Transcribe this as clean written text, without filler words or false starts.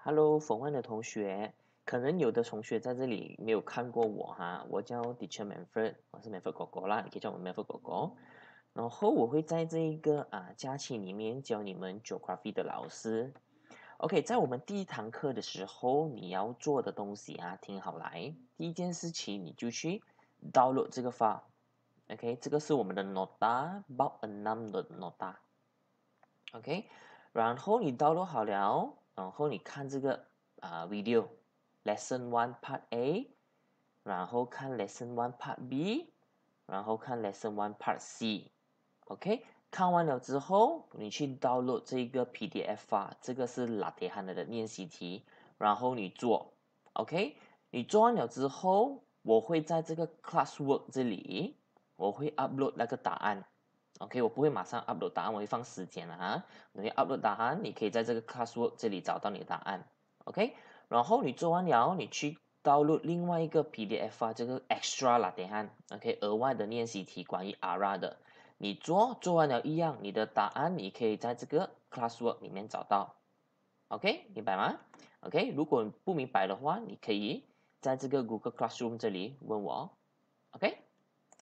Hello，访问的同学，可能有的同学在这里没有看过我哈，我叫 Teacher Manfred，我是 Manfred 狗狗啦，你可以叫我 Manfred 狗狗。然后我会在这一个假期里面教你们 Geography 的老师。OK，在我们第一堂课的时候，你要做的东西听好来。第一件事情，你就去 download 这个 file。OK，这个是我们的 Nota Bab 6的 Nota。OK，然后你 download 好了，然后你看这个video lesson one part A，然后看 lesson one part B，然后看 lesson one part C。OK，看完了之后，你去 download 这个 PDF 这个是拉铁汉的练习题，然后你做。OK，你做完了之后，我会在这个 classwork 这里，我会 upload 那个答案。OK，我不会马上 upload 答案，我会放时间你会 upload 答案，你可以在这个 classwork 这里找到你的答案。OK，然后你做完了，你去 download 另外一个 PDF 这个 extra 啦，等下 OK 额外的练习题关于 ARA 的，你做完了一样，你的答案你可以在这个 classwork 里面找到。OK，明白吗？OK，如果不明白的话，你可以在这个 Google Classroom 这里问我。OK。